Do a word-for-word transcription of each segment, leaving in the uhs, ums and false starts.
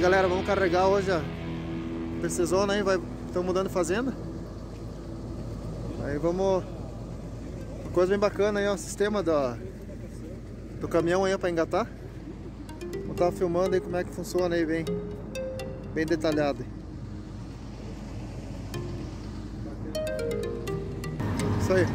galera, vamos carregar hoje a P C Zona aí, vai, estão mudando de fazenda. Aí vamos... Uma coisa bem bacana aí, ó, o sistema da, do caminhão aí para engatar. Vou estar filmando aí como é que funciona aí, bem, bem detalhado. Isso aí.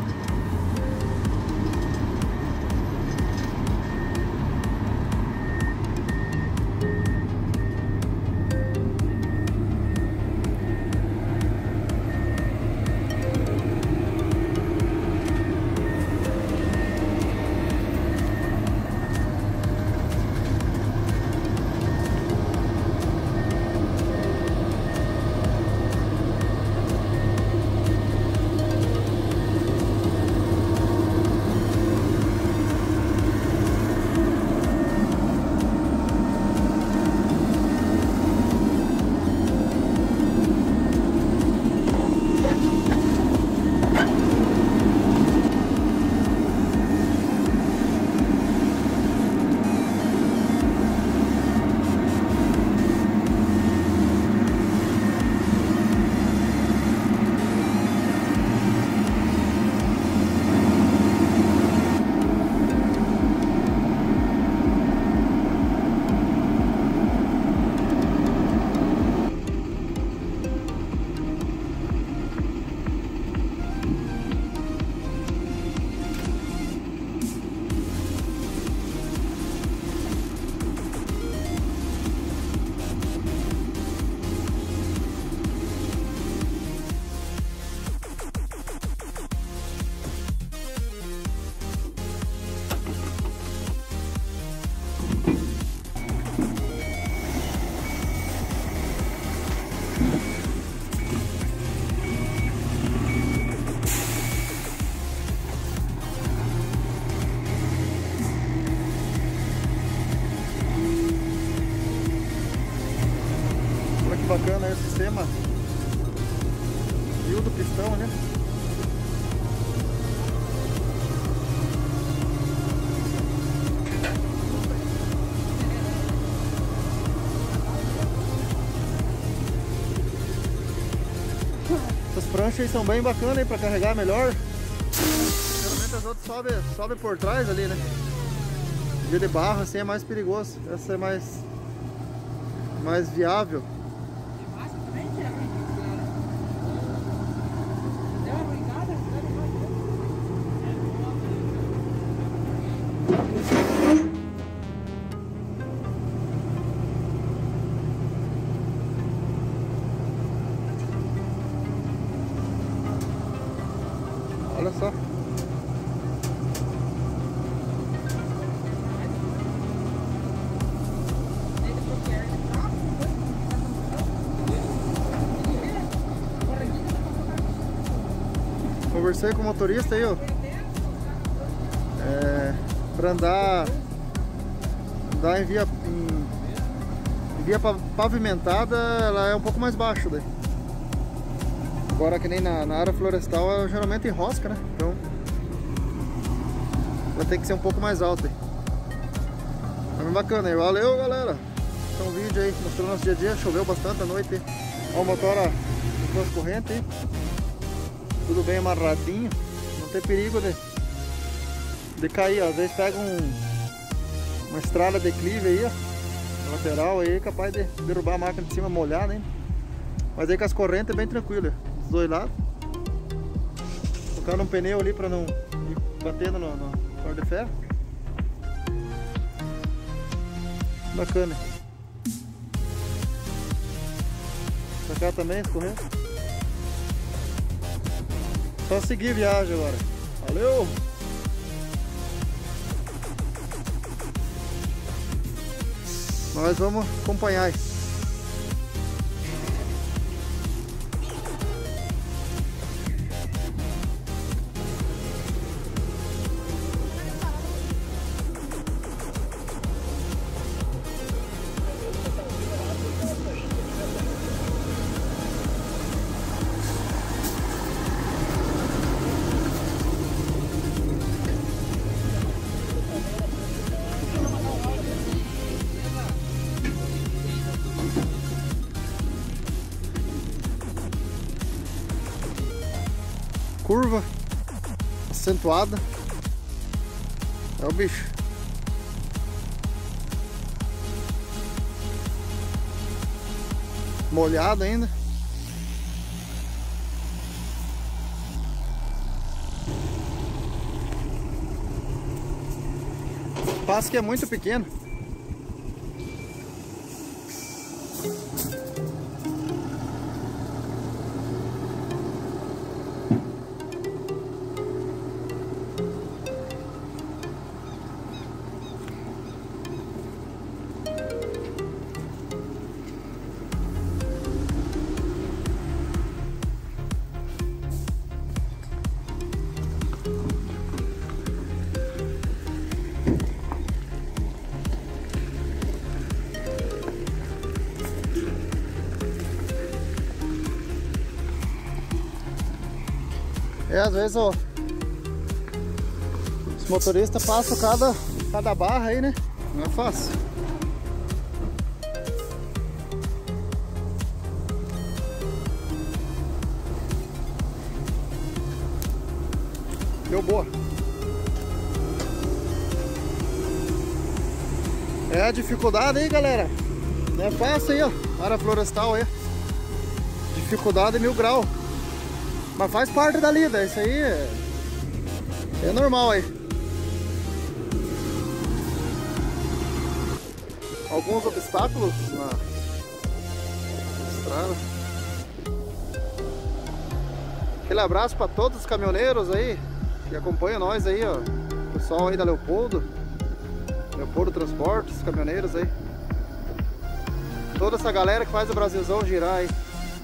Bacana aí o sistema. Fio do pistão, né? Essas pranchas aí são bem bacanas aí pra carregar melhor. Geralmente as outras sobem sobe por trás ali, né? Dia de barro assim é mais perigoso. Essa é mais, mais viável. Olha só. Conversei com o motorista aí, ó. É, pra andar, andar em via, em, em via pavimentada, ela é um pouco mais baixo daí. Agora que nem na, na área florestal, ela geralmente enrosca, né? Então vai ter que ser um pouco mais alta aí. Mas bem bacana aí. Valeu, galera! Esse é um vídeo aí mostrando nosso dia a dia. Choveu bastante à noite. Ó, o motor com duas correntes aí. Tudo bem amarradinho. Não tem perigo de, de cair, ó. Às vezes pega um, uma estrada declive aí, ó. Na lateral aí, capaz de derrubar a máquina de cima molhada, hein? Mas aí com as correntes é bem tranquilo, dos dois lados. Colocando um pneu ali para não ir batendo no, no corda de ferro. Bacana. Pra cá também, escorrendo. Só seguir a viagem agora. Valeu! Nós vamos acompanhar isso. curva acentuada. É o bicho. Molhado ainda. O passo que é muito pequeno. É, às vezes ó, os motoristas passam cada, cada barra aí, né? Não é fácil. Deu boa. É a dificuldade aí, galera. Não é fácil aí, ó. Área florestal aí. Dificuldade mil grau. Mas faz parte da lida, isso aí é, é normal aí. Alguns obstáculos na estrada. Aquele abraço para todos os caminhoneiros aí que acompanham nós aí, ó. Pessoal aí da Leopoldo, Leopoldo Transportes, caminhoneiros aí. Toda essa galera que faz o Brasilzão girar aí.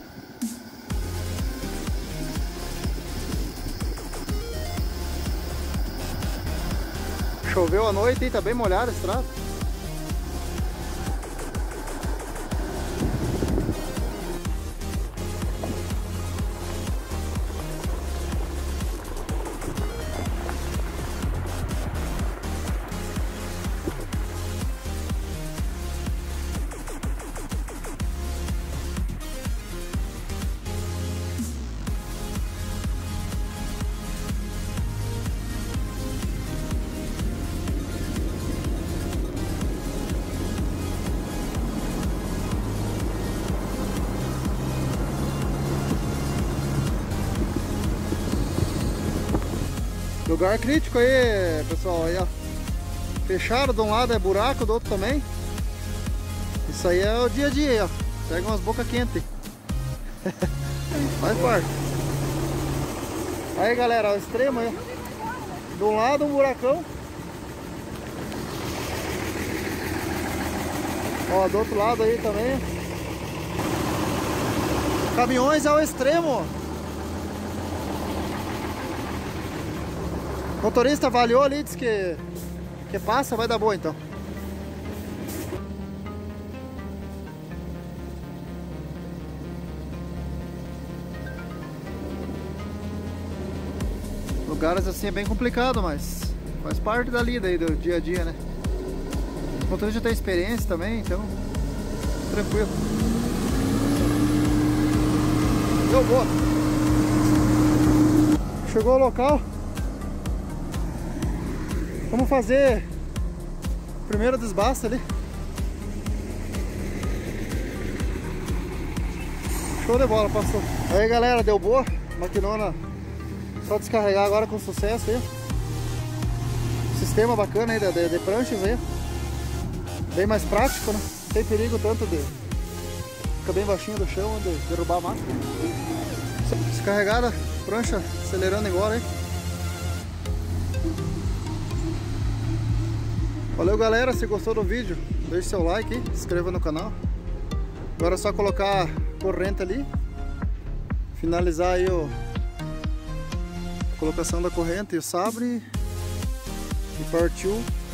Choveu à noite e tá bem molhada a estrada. Lugar crítico aí, pessoal, aí ó. Fecharam, de um lado é buraco, do outro também. Isso aí é o dia a dia aí, ó. Pega umas bocas quentes. Faz parte. Aí galera, ó, o extremo aí. De um lado um buracão. Ó, do outro lado aí também. Caminhões ao extremo, ó. O motorista avaliou ali, disse que, que passa, vai dar boa então. Lugares assim é bem complicado, mas faz parte da lida aí do dia a dia, né? O motorista já tem experiência também, então tranquilo. Deu boa. Chegou ao local. Vamos fazer o primeiro desbaste ali. Show de bola, passou. Aí galera, deu boa. Maquinona só descarregar agora com sucesso aí. Sistema bacana aí de, de, de pranchas aí. Bem mais prático, né? Não tem perigo tanto de ficar bem baixinho do chão, de derrubar a máquina. Descarregada, prancha acelerando agora aí. Valeu galera, se gostou do vídeo, deixe seu like aí, se inscreva no canal. Agora é só colocar a corrente ali, finalizar aí o, a colocação da corrente e o sabre e partiu